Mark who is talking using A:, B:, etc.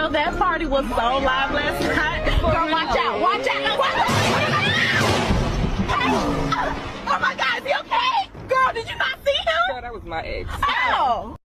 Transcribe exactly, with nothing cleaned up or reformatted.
A: that party was so live last night. Girl, watch out, watch out, watch out. Oh my God, is he okay? Girl, did you not see him?
B: Girl, that was my ex.
A: Oh.